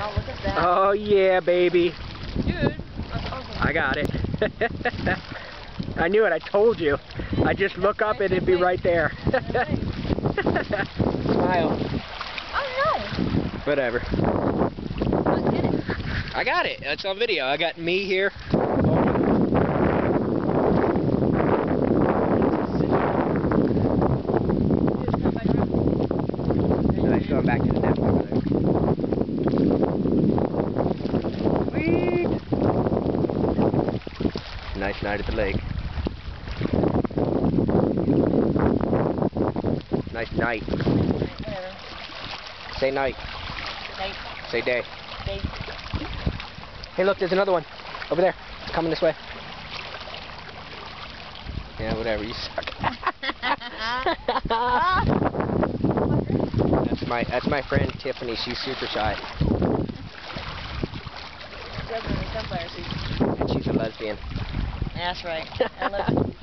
Oh, look at that. Oh yeah, baby. Dude, that's awesome. I got it. I knew it. I told you. I just look up and it'd be right there. Smile. Oh no. Whatever. Let's get it. I got it. That's on video. I got me here. He's going back to the net over there. Sweet. Nice night at the lake. Nice night. Whatever. Say night. Night. Say day. Day. Hey, look, there's another one over there. Coming this way. Yeah, whatever. You suck. That's my friend Tiffany. She's super shy. And she's And she's a lesbian. That's right. I love